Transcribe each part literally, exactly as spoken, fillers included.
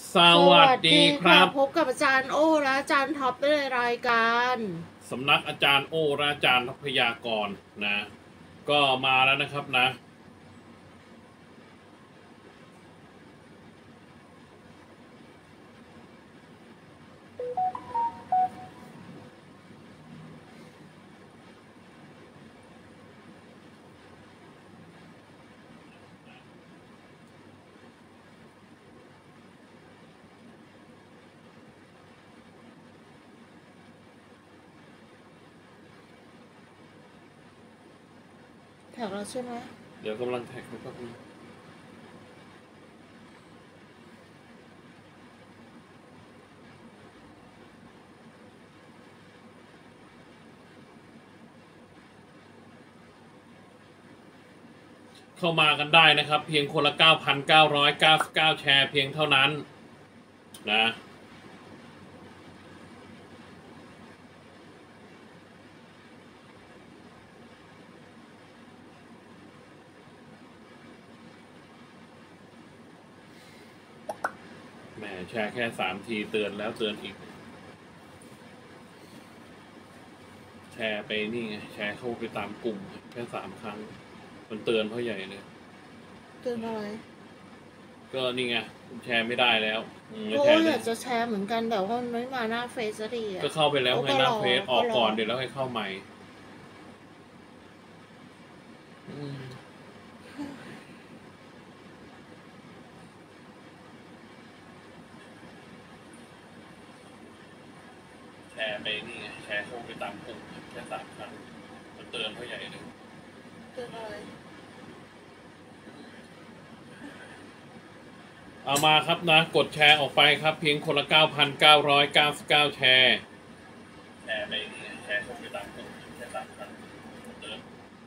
สวัสดีครับพบกับอาจารย์โอและอาจารย์ท็อปในรายการสำนักอาจารย์โอและอาจารย์ทพยากรนะก็มาแล้วนะครับนะแท็กเราใช่ไหมเดี๋ยวกำลังแท็กนะครับเข้ามากันได้นะครับเพียงคนละ เก้าพันเก้าร้อยเก้าสิบเก้า แชร์เพียงเท่านั้นนะแหมแชร์แค่สามทีเตือนแล้วเตือนอีกแชร์ไปนี่ไงแชร์เข้าไปตามกลุ่มแค่สามครั้งมันเตือนเพราะใหญ่เลยเตือนอะไรก็นี่ไงแชร์ไม่ได้แล้วโอ้อยากจะแชร์เหมือนกันแต่ว่ามันไม่มาหน้าเฟซสักทีอ่ะก็เข้าไปแล้วไงหน้าเฟซออกก่อนเดี๋ยวแล้วให้เข้าใหม่แชร์ไปนี่ไงแชร์เข้าไปตามกลุ่มแค่สามครั้งมันเตือนเพราะใหญ่เลยเตือนอะไรเอามาครับนะกดแชร์ออกไปครับเพียงคนละ เก้าพันเก้าร้อยเก้าสิบเก้า แชร์แชร์ไปนี่แชร์เข้าไปตามกลุ่มแค่สามครั้งเตือน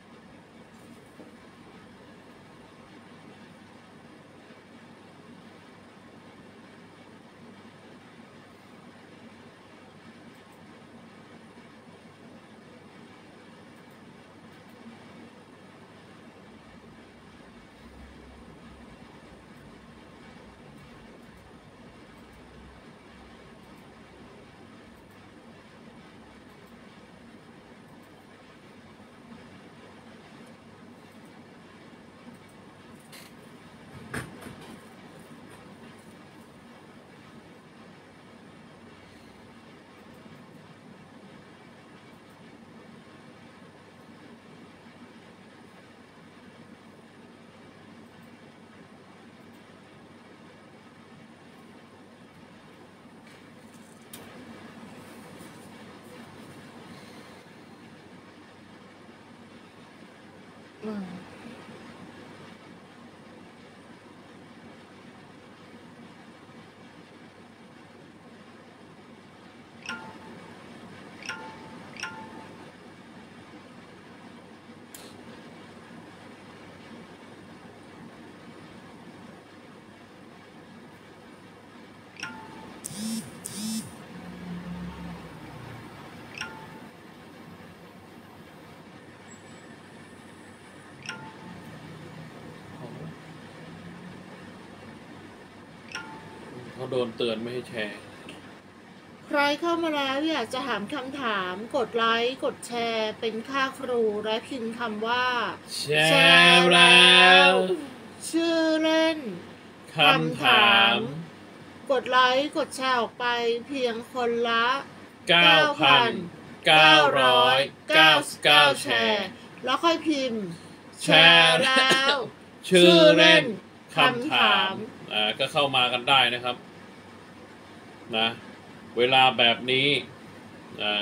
เขาโดนเตือนไม่ให้แชร์ใครเข้ามาแล้วอยากจะถามคำถามกดไลค์กดแชร์เป็นค่าครูและพิมพ์คำว่าแชร์แล้วชื่อเล่นคำถามกดไลค์กดแชร์ออกไปเพียงคนละเก้าพันเก้าร้อยเก้าสิบเก้า แชร์แล้วค่อยพิมพ์แชร์แล้วชื่อเล่นคำถามอ่าก็เข้ามากันได้นะครับนะเวลาแบบนี้นะ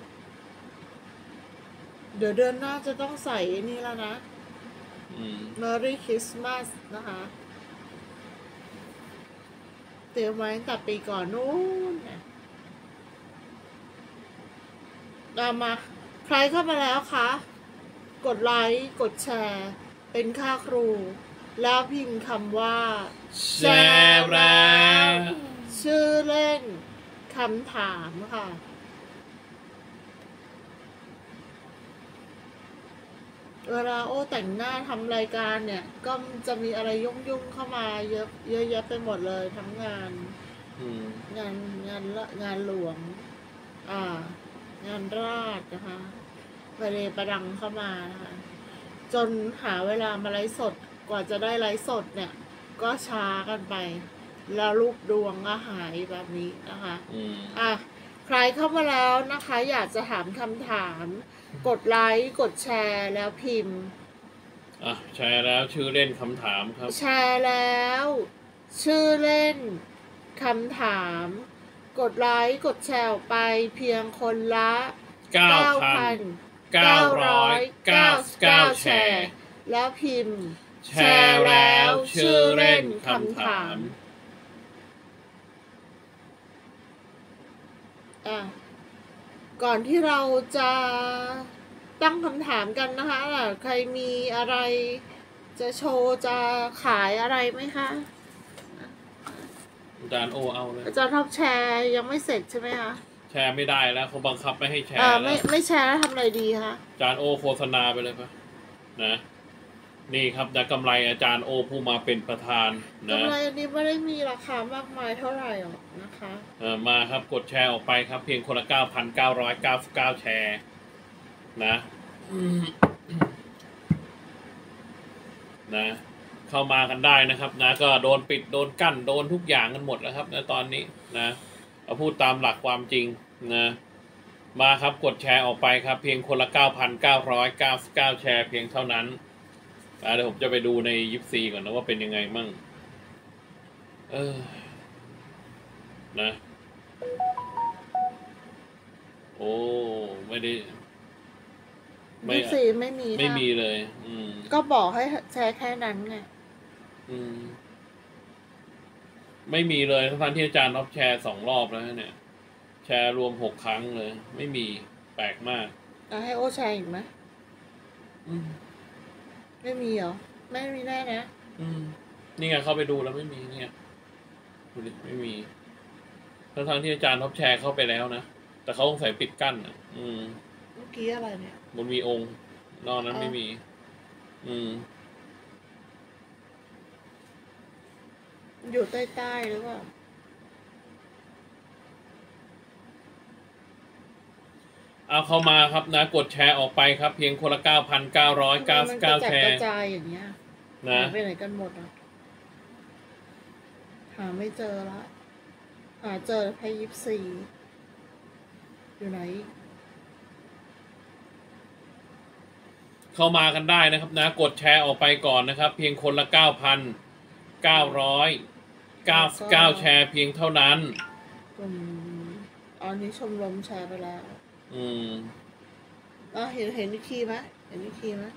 เดี๋ยวเดือนหน้าจะต้องใส่นี่แล้วนะ Merry Christmas นะคะเตรียมไว้ตั้งแต่ปีก่อนนู้นเอามาใครเข้ามาแล้วคะกดไลค์กดแชร์เป็นค่าครูแล้วพิมพ์คำว่าแชร์แล้วชื่อเล่นคำถามค่ะเวลาโอ้แต่งหน้าทำรายการเนี่ย ก็จะมีอะไรยุ่งๆเข้ามาเยอะเยอะแยะไปหมดเลยทั้งงานอืมงานงานละงานหลวง อ่า งานราชนะคะประเดประดังเข้ามานะคะจนหาเวลามาไลฟ์สดกว่าจะได้ไลฟ์สดเนี่ย ก็ช้ากันไป แล้วลูกดวงก็หายแบบนี้นะคะอืมอ่ะใครเข้ามาแล้วนะคะ อยากจะถามคำถาม กดไลค์กดแชร์แล้วพิมพ์อ่ะแชร์แล้วชื่อเล่นคำถามครับแชร์แล้ว ชื่อเล่นคำถาม กดไลค์กดแชร์ออกไปเพียงคนละเก้าพัน เก้าร้อยเก้าสิบเก้าแชร์แล้วพิมพ์แชร์แล้วชื่อเล่นคำถามอ่ะก่อนที่เราจะตั้งคำถามกันนะคะอ่ะใครมีอะไรจะโชว์จะขายอะไรไหมคะอาจารย์โอเอาเลยอาจารย์ท็อปแชร์ยังไม่เสร็จใช่ไหมคะแชร์ไม่ได้แล้วเขาบังคับไม่ให้แชร์อ่าแล้ไม่วไม่แชร์แล้วทำอะไรดีคะอาจารย์โอโฆษณาไปเลยปะนะ นี่ครับแต่กำไรอาจารย์โอผู้มาเป็นประธานนะกำไรอันนี้ไม่ได้มีราคามากมายเท่าไหร่หรอกนะคะเออมาครับกดแชร์ออกไปครับ เพียงคนละเก้าพันเก้าร้อยเก้าสิบเก้าแชร์นะนะ เข้ามากันได้นะครับนะก็โดนปิดโดนกั้นโดนทุกอย่างกันหมดแล้วครับนะตอนนี้นะเอาพูดตามหลักความจริงนะมาครับกดแชร์ออกไปครับ เพียงคนละเก้าพันเก้าร้อยเก้าสิบเก้าแชร์เพียงเท่านั้นเดี๋ยวผมจะไปดูในยิปซีก่อนนะว่าเป็นยังไงมั่งเออนะโอ้ไม่ได้ยี่สิบสี่ไม่มีไม่ค่ะมีเลย อืมก็บอกให้แชร์แค่นั้นไงอืม ไม่มีเลยทั้งที่อาจารย์รับแชร์สองรอบแล้วเนี่ย แชร์รวมหกครั้งเลย ไม่มีแปลกมากเอาให้โอแชร์อีกไหมอืมไม่มีเหรอ ไม่มีแน่นะอืม นี่ไงเข้าไปดูแล้วไม่มีเนี่ยดูดิไม่มีทั้งทั้งที่อาจารย์รับแชร์เข้าไปแล้วนะแต่เขาต้องใส่ปิดกั้นอ่ะ อืมเมื่อกี้อะไรเนี่ยมันมีองค์ นอกนั้นอ๋อไม่มี อืมอยู่ใต้ๆหรือเปล่าเอาเข้ามาครับนะ กดแชร์ออกไปครับ เพียงคนละเก้าพันเก้าร้อยเก้าสิบเก้ามันกระแชจัดกร์ระจายอย่างเงี้ยนะหายไปไหนกันหมดอ่ะ หาไม่เจอละ หาเจอแค่ยี่สิบสี่อยู่ไหนเข้ามากันได้นะครับนะ กดแชร์ออกไปก่อนนะครับ เพียงคนละเก้าพันเก้าร้อยเก้าสิบเก้าแชร์เพียงเท่านั้นกลุ่มอันนี้ชมรมแชร์ไปแล้วอืมอ่ะเห็นเห็นอีกทีไหมเห็นอีกทีไหม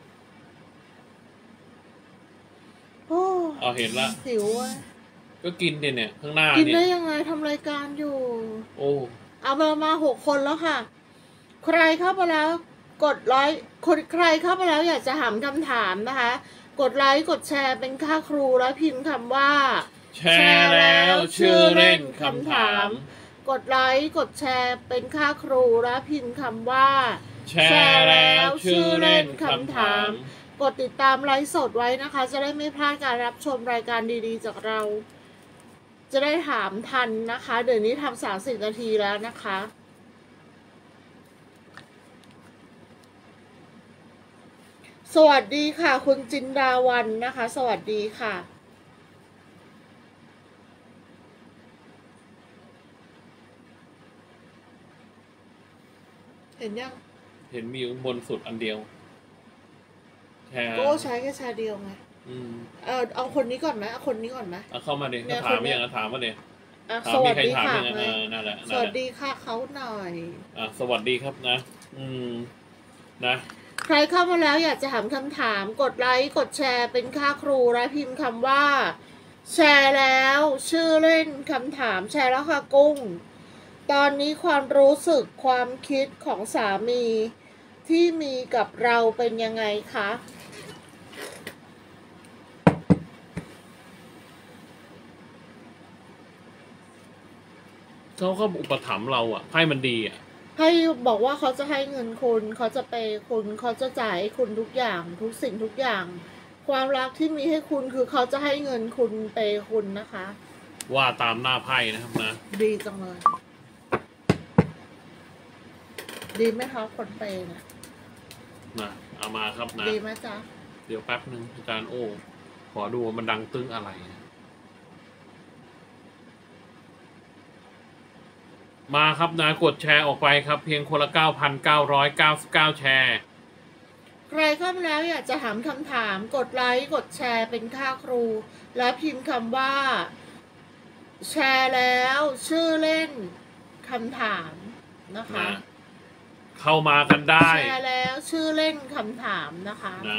โอ้เอาเห็นละหิวอ่ะก็กินเนี่ยเนี่ยข้างหน้ากินเนี่ได้ยยังไงทำรายการอยู่โอ้เอามามาหกคนแล้วค่ะ ใครเข้าไปแล้ว กดไลค์คนใครเข้าไปแล้วอยากจะถามคำถามนะคะ กดไลค์กดแชร์เป็นค่าครูแล้วพิมพ์คำว่าแชร์แล้วชื่อเล่นคำถามกดไลค์กดแชร์เป็นค่าครูแล้วพิมพ์คำว่าแชร์แล้วชื่อเล่นคำถามกดติดตามไลฟ์สดไว้นะคะ จะได้ไม่พลาดการรับชมรายการดีๆจากเรา จะได้ถามทันนะคะ เดี๋ยวนี้ทำสามสิบนาทีแล้วนะคะ สวัสดีค่ะ คุณจินดาวันนะคะ สวัสดีค่ะ เห็นยังเห็นมีอยู่บนสุดอันเดียว แชร์ก็ใช้แค่แชร์เดียวไงอืมเออเอาคนนี้ก่อนไหมเอาคนนี้ก่อนไหมเอาเข้ามาดิเนี่ยถามคนเนี้ไม่ยยังถามมาดิอ่ะถามสมีวัสใครดีถามค่ะยังไงเออนั่นแหละสนั่นวัแหสละดีค่ะเขาหน่อยอ่ะสวัสดีครับนะ อืมนะใครเข้ามาแล้วอยากจะถามคำถาม กดไลค์กดแชร์เป็นค่าครูและพิมพ์คำว่า แชร์แล้วชื่อเล่นคำถามแชร์แล้วค่ะกุ้ง ตอนนี้ความรู้สึกความคิดของสามีที่มีกับเราเป็นยังไงคะเขาก็อุปถัมภ์เราอ่ะให้มันดีอ่ะให้บอกว่าเขาจะให้เงินคุณเขาจะไปคุณเขาจะจ่ายให้คุณทุกอย่างทุกสิ่งทุกอย่าง ความรักที่มีให้คุณคือเขาจะให้เงินคุณไปคุณนะคะว่าตามหน้าไพ่นะครับนะดีจังเลยดีไหมคะคนไปนะนะเอามาครับนะดีไหมจ๊ะเดี๋ยวแป๊บหนึ่งอาจารย์โอ้ขอดูว่ามันดังตึ้งอะไรมาครับนะกดแชร์ออกไปครับเพียงคนละ เก้าพันเก้าร้อยเก้าสิบเก้า แชร์ใครเข้ามาแล้วอยากจะถามคำถามกดไลค์กดแชร์เป็นค่าครูและพิมพ์คำว่าแชร์แล้วชื่อเล่นคำถามนะคะนะเข้ามากันได้แชร์แล้วชื่อเล่นคำถามนะคะนะ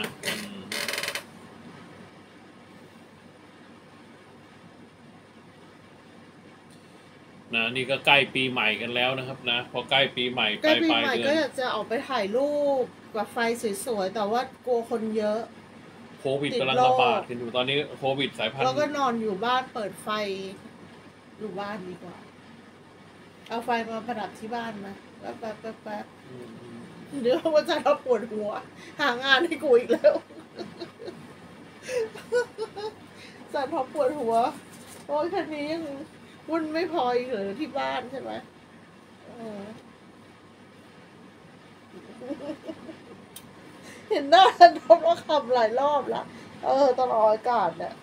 นะนี่ก็ใกล้ปีใหม่กันแล้วนะครับนะพอใกล้ปีใหม่ใกล้ปีใหม่ก็อยากจะออกไปถ่ายรูปกับไฟสวยๆแต่ว่ากลัวคนเยอะโควิดกำลังระบาดกันอยู่ตอนนี้โควิดสายพันธุ์แล้วก็นอนอยู่บ้านเปิดไฟอยู่บ้านดีกว่าเอาไฟมาประดับที่บ้านมาแป๊บแป๊บแป๊บแป๊บเดี๋ยวว่าจะเราปวดหัวหางานให้กูอีกแล้วจันทอปวดหัวโอ้ยคันนี้ยังวุ่นไม่พออีกเหรอที่บ้านใช่ไหมเห็นหน้าจันทอปแล้วขับหลายรอบละเออตลอดอากาศเนี่ย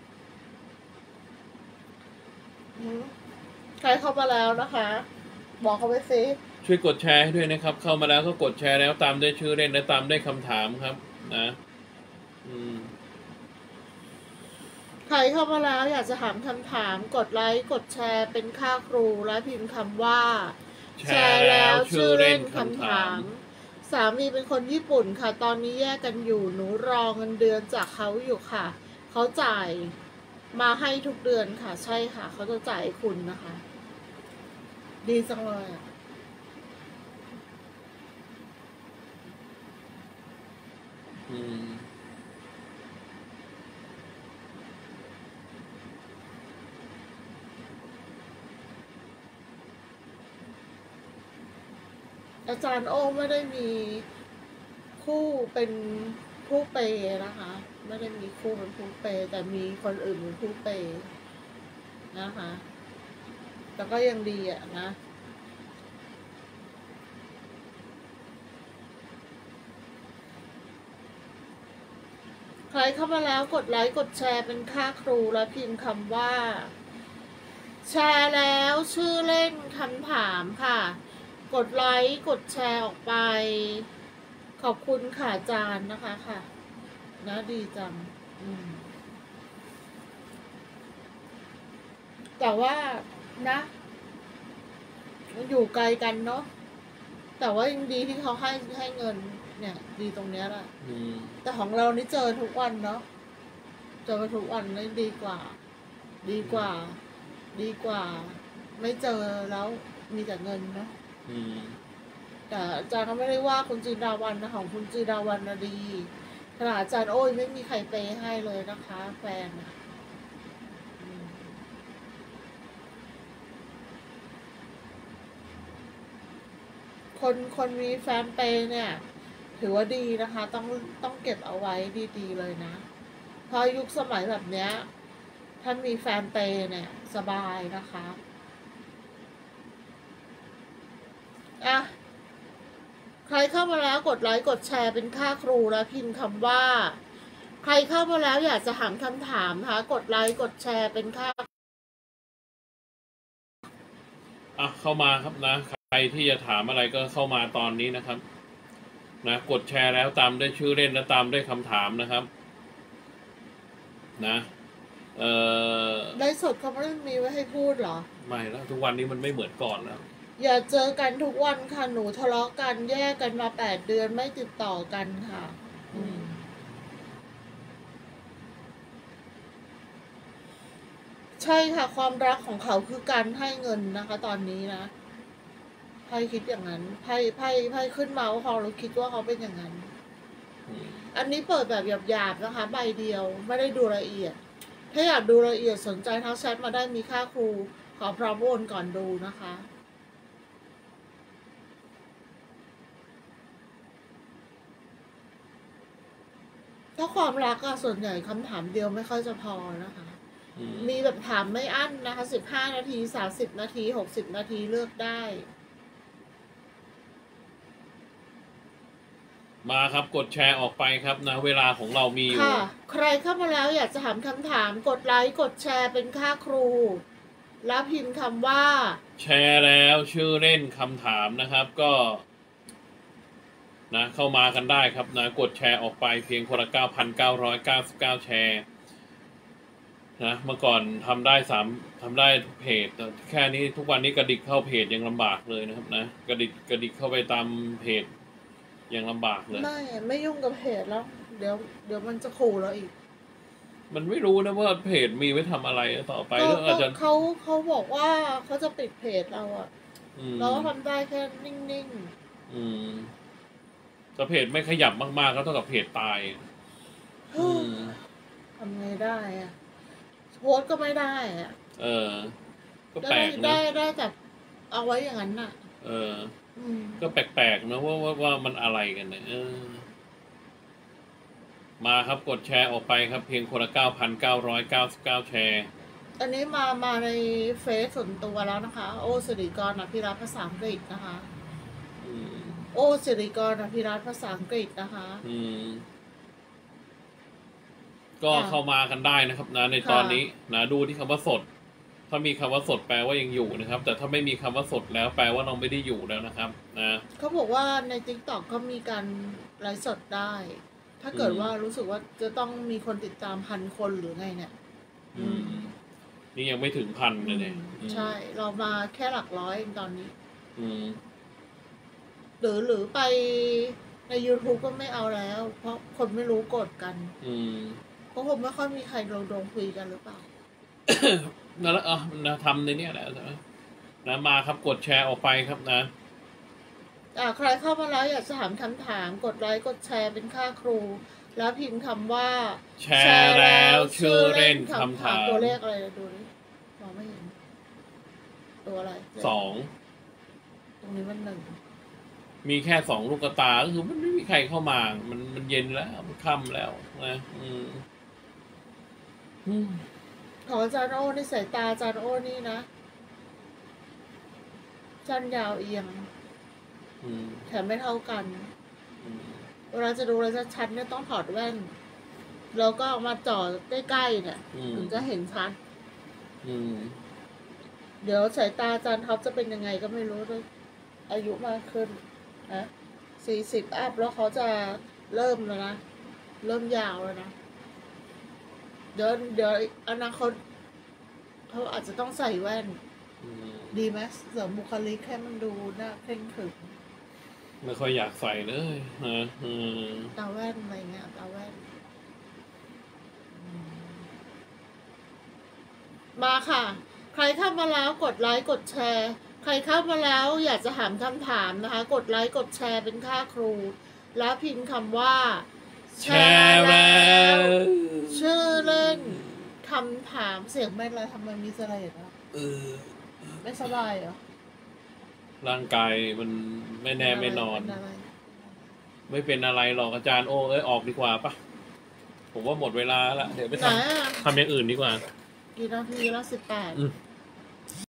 ใครเข้ามาแล้วนะคะ บอกเขาไปสิช่วยกดแชร์ให้ด้วยนะครับเข้ามาแล้วก็กดแชร์แล้วตามด้วยชื่อเล่นและตามด้วยคำถามครับนะอืมใครเข้ามาแล้วอยากจะถามคำถามกดไลค์กดแชร์เป็นค่าครูและพิมพ์คำว่าแชร์แล้วชื่อเล่นคำถามสามีเป็นคนญี่ปุ่นค่ะตอนนี้แยกกันอยู่หนูรอเงินเดือนจากเขาอยู่ค่ะเขาจ่ายมาให้ทุกเดือนค่ะใช่ค่ะเขาจะจ่ายคุณนะคะดีจังเลยอืมอาจารย์โอ้ไม่ได้มีคู่เป็นผู้เปย์นะคะไม่ได้มีคู่เป็นผู้เปย์แต่มีคนอื่นเป็นผู้เปย์นะคะแต่ก็ยังดีอะนะใครเข้ามาแล้วกดไลค์กดแชร์เป็นค่าครูและพิมพ์คำว่าแชร์แล้วชื่อเล่นคำถามค่ะกดไลค์กดแชร์ออกไปขอบคุณค่ะอาจารย์นะคะค่ะนะดีจังแต่ว่านะมันอยู่ไกลกันเนาะแต่ว่ายังดีที่เขาให้ให้เงินเนี่ยดีตรงเนี้ยแหละแต่ของเรานี่เจอทุกวันเนาะเจอทุกวันนี่ดีกว่าดีกว่าดีกว่าไม่เจอแล้วมีแต่เงินเนาะแต่อาจารย์ก็ไม่ได้ว่าคุณจีดาวันนะของคุณจีดาวันนะดีขนาดอาจารย์โอ้ยไม่มีใครเปย์ให้เลยนะคะแฟนคนคนมีแฟนเปย์เนี่ยถือว่าดีนะคะต้องต้องเก็บเอาไว้ดีๆเลยนะเพราะยุคสมัยแบบเนี้ยถ้ามีแฟนเปย์เนี่ยสบายนะคะอ่ะใครเข้ามาแล้วกดไลค์กดแชร์เป็นค่าครูและพิมพ์คำว่าใครเข้ามาแล้วอยากจะถามคำถามนะคะกดไลค์กดแชร์เป็นค่าอ่ะเข้ามาครับนะใครที่จะถามอะไรก็เข้ามาตอนนี้นะครับนะกดแชร์แล้วตามด้วยชื่อเล่นและตามด้วยคำถามนะครับนะเอ่อไลฟ์สดเขาไม่มีไว้ให้พูดเหรอไม่แล้วทุกวันนี้มันไม่เหมือนก่อนแล้วอย่าเจอกันทุกวันค่ะหนูทะเลาะกันแยกกันมาแปดเดือนไม่ติดต่อกันค่ะใช่ค่ะความรักของเขาคือการให้เงินนะคะตอนนี้นะไพ่คิดอย่างนั้นไพ่ไพ่ไพ่ขึ้นมาว่าเขาเราคิดว่าเขาเป็นอย่างนั้นอันนี้เปิดแบบหยาบๆนะคะใบเดียวไม่ได้ดูละเอียดถ้าอยากดูละเอียดสนใจทักแชทมาได้มีค่าครูขอพร้อมโอนก่อนดูนะคะถ้าความรักอะส่วนใหญ่คำถามเดียวไม่ค่อยจะพอนะคะอืมมีแบบถามไม่อั้นนะคะสิบห้านาทีสามสิบนาทีหกสิบนาทีเลือกได้มาครับกดแชร์ออกไปครับนะเวลาของเรามีอยู่ค่ะ ใครเข้ามาแล้วอยากจะถามคำถามกดไลค์กดแชร์เป็นค่าครู แล้วพิมพ์คำว่าแชร์แล้วชื่อเล่นคำถามนะครับก็นะเข้ามากันได้ครับนะกดแชร์ออกไปเพียงคนละเก้าพันเก้าร้อยเก้าสิบเก้าแชร์นะเมื่อก่อนทำได้สามทำได้ทุกเพจแต่แค่นี้ทุกวันนี้กระดิกเข้าเพจยังลำบากเลยนะครับนะกระดิกกระดิกเข้าไปตามเพจยังลำบากเลยไม่ไม่ยุ่งกับเพจแล้ว เดี๋ยวเดี๋ยวมันจะขู่เราอีกมันไม่รู้นะว่าเพจมีไว้ทำอะไรต่อไปก็แล้วอาจจะเขาเขาบอกว่าเขาจะปิดเพจเราอะอืมเราก็ทำได้แค่นิ่งอืมถ้าเพจไม่ขยับมากๆก็เท่ากับเพจตายๆอืมทำไงได้อะโพสต์ก็ไม่ได้อะเออ ก็ได้แปลกได้นะได้แต่เอาไว้อย่างนั้นน่ะเอออืมก็แปลกๆนะว่าว่าว่ามันอะไรกันเนี่ยเออ มาครับกดแชร์ออกไปครับ เพียงคนละเก้าพันเก้าร้อยเก้าสิบเก้าแชร์อันนี้มามาในเฟซส่วนตัวแล้วนะคะ โอสิริกรอภิรัตน์ภาษาอังกฤษนะคะอืมโอสิริกรอภิรัตน์ภาษาอังกฤษนะคะอืม ก็ค่ะเข้ามากันได้นะครับ นะ ในค่ะตอนนี้นะดูที่คำว่าสด ถ้ามีคำว่าสดแปลว่ายังอยู่นะครับ แต่ถ้าไม่มีคำว่าสดแล้วแปลว่าเราไม่ได้อยู่แล้วนะครับ นะเขาบอกว่าใน ติ๊กต็อก ก็มีการไลฟ์สดได้ ถ้าเกิดอืมว่ารู้สึกว่าจะต้องมีคนติดตามพันคนหรือไงเนี่ยอืม นี่ยังไม่ถึงพันเลยเนี่ยอืมอืมใช่ เรามาแค่หลักร้อยเองตอนนี้อืมหรือหรือไปใน YouTube ก็ไม่เอาแล้ว เพราะคนไม่รู้กฎกันอืมเพราะคงไม่ค่อยมีใครลงลงคุยกันหรือเปล่านั่นแหละอ่ะนะทำในเนี้ยแหละนะนะมาครับกดแชร์ออกไปครับนะอ่าใครเข้ามาแล้วอยากจะถามคำถามกดไลค์กดแชร์เป็นค่าครู แล้วพิมพ์คำว่าแชร์แล้วชื่อเล่นคำถามตัวเลขอะไรดูดิมองไม่เห็น ตัวอะไรสองตรงนี้มันหนึ่งมีแค่สองลูกตาก็คือมันไม่มีใครเข้ามา มันมันเย็นแล้วมันค่ำแล้วนะอืมอืมของอาจารย์โอ้ในสายตาอาจารย์โอ้นี่นะจันยาวเอียงอืมแถมไม่เท่ากันอืมเวลาจะดูอะไรชัดๆเนี่ยต้องถอดแว่น แล้วก็เอามาจ่อใกล้ๆเนี่ยอืมถึงจะเห็นชัดอืมเดี๋ยวสายตาอาจารย์ท็อปจะเป็นยังไงก็ไม่รู้ด้วยอายุมากขึ้นนะสี่สิบอัพแล้วเขาจะเริ่มแล้วนะ เริ่มยาวแล้วนะ เดี๋ยวเดี๋ยวอนาคตเขาอาจจะต้องใส่แว่นอืมดีไหมเสริมบุคลิกให้มันดูน่าเคร่งขรึมไม่ค่อยอยากใส่เลยนะอืมตาแว่นอะไรเงี้ยตาแว่นอืมมาค่ะ ใครเข้ามาแล้วกดไลค์กดแชร์ ใครเข้ามาแล้วอยากจะถามคำถามนะคะ กดไลค์กดแชร์เป็นค่าครู แล้วพิมพ์คำว่าแชร์แล้วชื่อเล่นคำถามเสียงไม่อะไรทำไมมีเสลดอ่ะเออไม่สบายเหรอร่างกายมันไม่แน่ไม่นอนเป็อะไรไม่เป็นอะไรหรอกอาจารย์โอ้เอ้ยออกดีกว่าปะผมว่าหมดเวลาแล้วเดี๋ยวไปไหนทำอ่ะทำอย่างอื่นดีกว่ากี่นาทีแล้วสิบแปดอืม